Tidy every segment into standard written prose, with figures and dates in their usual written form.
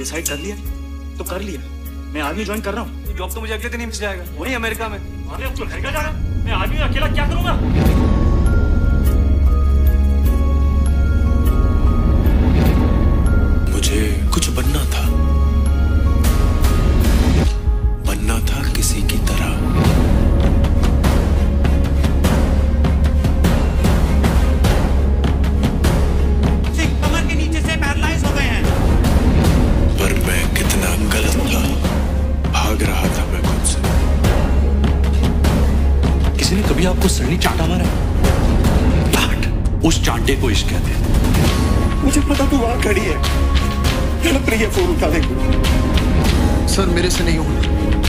Decide कर लिया तो कर लिया। मैं आर्मी ज्वाइन कर रहा हूँ। जॉब तो मुझे अगले दिन ही मिल जाएगा, वहीं अमेरिका में। अरे अब तो रहेगा जाना, मैं आर्मी में अकेला क्या करूंगा? मुझे कुछ बनना था, बनना था किसी की तरह। कमर के नीचे से पैरालाइज हो गए हैं। पर मैं कितना गलत था, भाग रहा था मैं खुद से। किसी ने कभी आपको सरनी चांटा मारा? चाट, उस चांटे को इश्क कहते हैं। मुझे पता तू वहां खड़ी है, तड़प रही है, फोन उठा दे। सर मेरे से नहीं होना,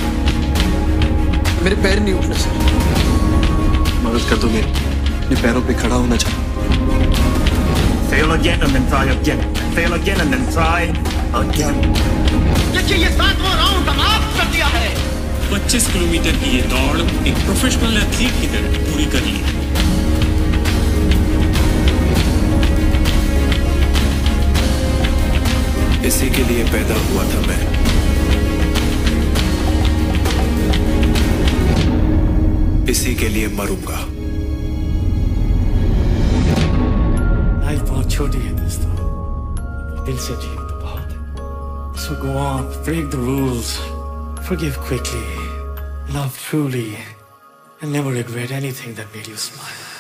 मेरे पैर नहीं उठने सर। मदद कर दो मेरी, अपने पैरों पे खड़ा होना चाहता। Fail again and then try again. Fail again and then try again. ये 7वां राउंड समाप्त कर दिया है। 25 किलोमीटर की ये दौड़ एक प्रोफेशनल एथलीट की तरह पूरी कर ली है। इसी के लिए पैदा हुआ था मैं। इसी के लिए मरूंगा। लाइफ बहुत छोटी है दोस्तों, दिल से जिए तो बहुत है। So go on, break the rules, forgive quickly, love truly, and never regret anything that made you smile.